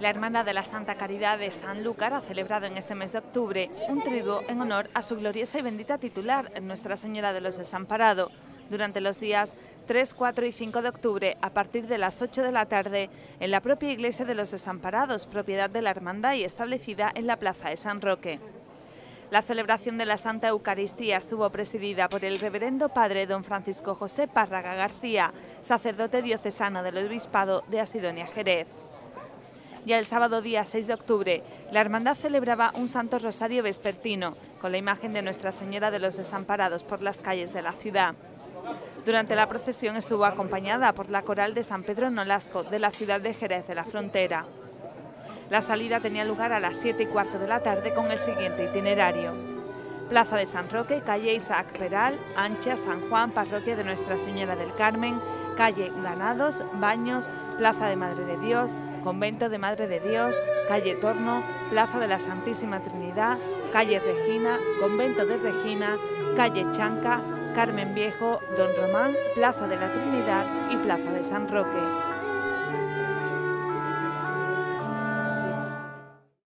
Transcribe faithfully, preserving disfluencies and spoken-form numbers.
La Hermandad de la Santa Caridad de Sanlúcar ha celebrado en este mes de octubre un triduo en honor a su gloriosa y bendita titular, Nuestra Señora de los Desamparados, durante los días tres, cuatro y cinco de octubre a partir de las ocho de la tarde en la propia Iglesia de los Desamparados, propiedad de la Hermandad y establecida en la Plaza de San Roque. La celebración de la Santa Eucaristía estuvo presidida por el Reverendo Padre don Francisco José Párraga García, sacerdote diocesano del Obispado de Asidonia Jerez. Ya el sábado día seis de octubre, la Hermandad celebraba un Santo Rosario vespertino con la imagen de Nuestra Señora de los Desamparados por las calles de la ciudad. Durante la procesión estuvo acompañada por la Coral de San Pedro Nolasco de la ciudad de Jerez de la Frontera. La salida tenía lugar a las siete y cuarto de la tarde con el siguiente itinerario: Plaza de San Roque, calle Isaac Peral, Ancha, San Juan, parroquia de Nuestra Señora del Carmen, calle Ganados, Baños, Plaza de Madre de Dios, Convento de Madre de Dios, calle Torno, Plaza de la Santísima Trinidad, calle Regina, Convento de Regina, calle Chanca, Carmen Viejo, Don Román, Plaza de la Trinidad y Plaza de San Roque.